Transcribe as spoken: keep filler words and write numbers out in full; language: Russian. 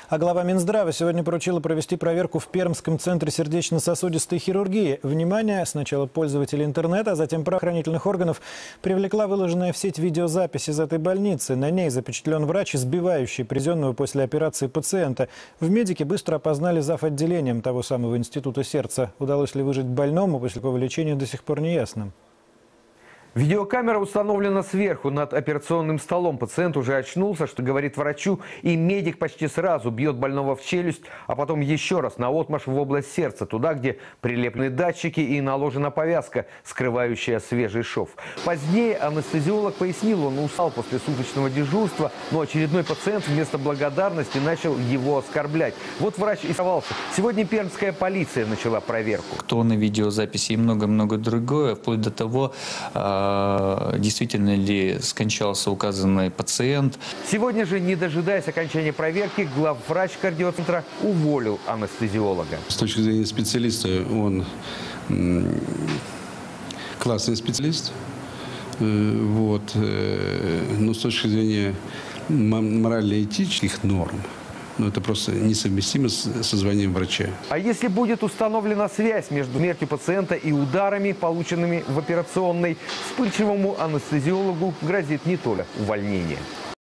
А глава Минздрава сегодня поручила провести проверку в Пермском центре сердечно-сосудистой хирургии. Внимание сначала пользователей интернета, а затем правоохранительных органов привлекла выложенная в сеть видеозапись из этой больницы. На ней запечатлен врач, избивающий привезенного после операции пациента. В медике быстро опознали зав. Отделением того самого института сердца. Удалось ли выжить больному после такого лечения, до сих пор не ясно. Видеокамера установлена сверху над операционным столом. Пациент уже очнулся, что говорит врачу, и медик почти сразу бьет больного в челюсть, а потом еще раз наотмашь в область сердца, туда, где прилеплены датчики и наложена повязка, скрывающая свежий шов. Позднее анестезиолог пояснил, он устал после суточного дежурства, но очередной пациент вместо благодарности начал его оскорблять. Вот врач и сорвался. Сегодня пермская полиция начала проверку. Кто на видеозаписи и много-много другое, вплоть до того, действительно ли скончался указанный пациент. Сегодня же, не дожидаясь окончания проверки, главврач кардиоцентра уволил анестезиолога. С точки зрения специалиста, он классный специалист. Вот. Но с точки зрения морально-этических норм, но это просто несовместимо со званием врача. А если будет установлена связь между смертью пациента и ударами, полученными в операционной, вспыльчивому анестезиологу грозит не только увольнение.